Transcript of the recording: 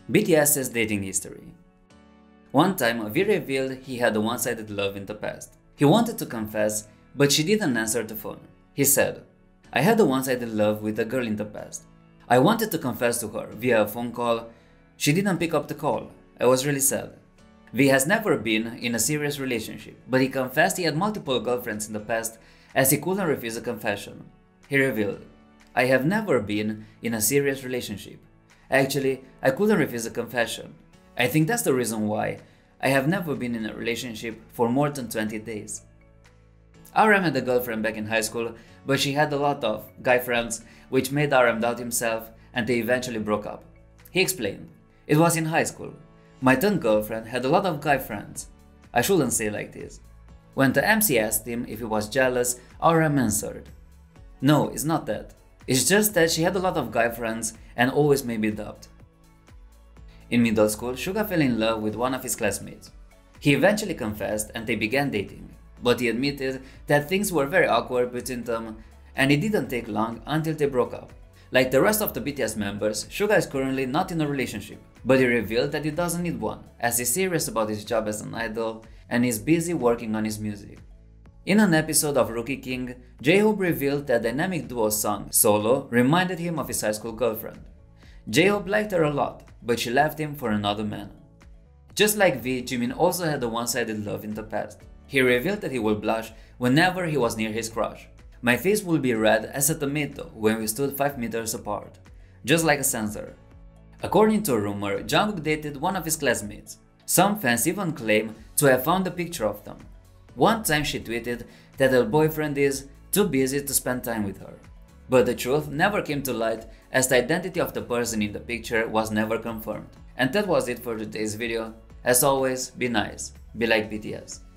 BTS's dating history. One time, V revealed he had a one-sided love in the past. He wanted to confess, but she didn't answer the phone. He said, "I had a one-sided love with a girl in the past. I wanted to confess to her via a phone call. She didn't pick up the call. I was really sad." V has never been in a serious relationship, but he confessed he had multiple girlfriends in the past as he couldn't refuse a confession. He revealed, "I have never been in a serious relationship. Actually, I couldn't refuse a confession. I think that's the reason why I have never been in a relationship for more than 20 days." RM had a girlfriend back in high school, but she had a lot of guy friends, which made RM doubt himself, and they eventually broke up. He explained, "It was in high school. My then girlfriend had a lot of guy friends. I shouldn't say like this." When the MC asked him if he was jealous, RM answered, "No, it's not that. It's just that she had a lot of guy friends and always made me doubt." In middle school, Suga fell in love with one of his classmates. He eventually confessed and they began dating, but he admitted that things were very awkward between them and it didn't take long until they broke up. Like the rest of the BTS members, Suga is currently not in a relationship, but he revealed that he doesn't need one, as he's serious about his job as an idol and is busy working on his music. In an episode of Rookie King, J-Hope revealed that dynamic duo song Solo reminded him of his high school girlfriend. J-Hope liked her a lot, but she left him for another man. Just like V, Jimin also had a one-sided love in the past. He revealed that he would blush whenever he was near his crush. "My face would be red as a tomato when we stood 5 meters apart, just like a sensor." According to a rumor, Jungkook dated one of his classmates. Some fans even claim to have found a picture of them. One time she tweeted that her boyfriend is too busy to spend time with her. But the truth never came to light as the identity of the person in the picture was never confirmed. And that was it for today's video. As always, be nice, be like BTS.